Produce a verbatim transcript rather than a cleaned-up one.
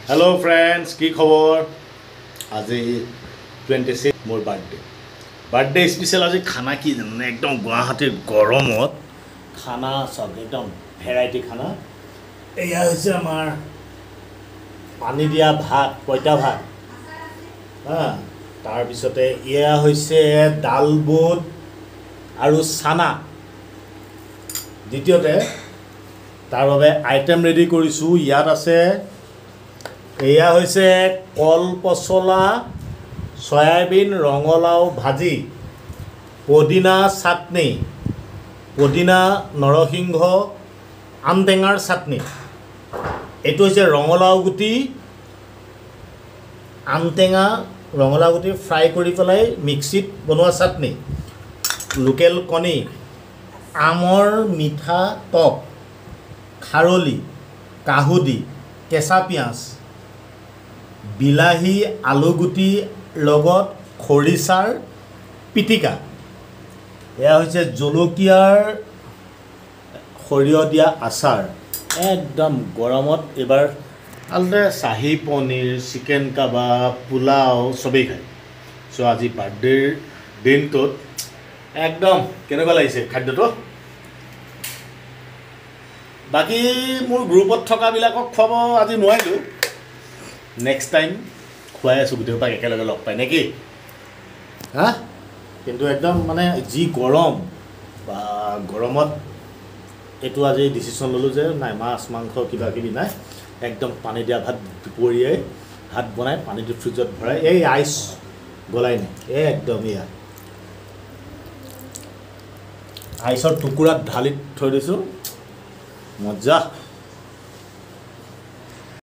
hello friends की खबर आज ट्वेंटी सिक्स मोर बार्थडे बार्थडे स्पेशल आज खाना कि जाने एकदम गुवाहाटी गरमत खाना सब एकदम भेराइटी खाना एया হৈছে আমাৰ पानी दिया भात पইতা भात हाँ तार पिछते एया হৈছে दाल बुट আৰু চানা দ্বিতীয়তে तार বাবে आइटेम रेडी কৰিছো ইয়াত আছে एया হৈছে কল পচলা সয়াবিন ৰঙলাও ভাজি পদিনা চাটনি পদিনা নৰসিংহ আমটেঙাৰ চাটনি এটো হৈছে ৰঙলাও গুটি আমটেঙা ৰঙলাও গুটি ফ্ৰাই কৰি পেলাই মিক্সিত বনোৱা চাটনি লোকেল কণী আমৰ মিঠা টক খাৰলি কাহুদি কেঁচা পিঁয়াজ বিলাহী আলুগুটি লগত খৰিচাৰ পিটিকা এয়া হৈছে জলকীয়াৰ সৰিয়হ দিয়া আচাৰ একদম গৰমত এবাৰ আলদে শাহী পনীৰ চিকেন কাবাব পোলাও সবেই খায় সো আজি বাৰ্থডেৰ দিনটোত একদম কেনেকুৱা লাগিছে খাদ্যটো বাকি মোৰ গ্ৰুপত থকা বিলাকক খোৱাব আজি নোৱাৰিলো নেক্সট টাইম খুৱাই আছো গোটেই পাক একেলগে লগ পাই নেকি হা কিন্তু একদম মানে যি গৰম বা গৰমত এটো আজি ডিসিশন ললো যে নাই মাছ মাংস কিবা কিবি নাই একদম পানী দিয়া ভাত দুপৰীয়াই ভাত বনাই পানীটো ফ্ৰিজত ভৰাই এই আইচ গলাই নাই এই একদম ইয়া আইচৰ টুকুৰাত ঢালি থৈ দিছো মজা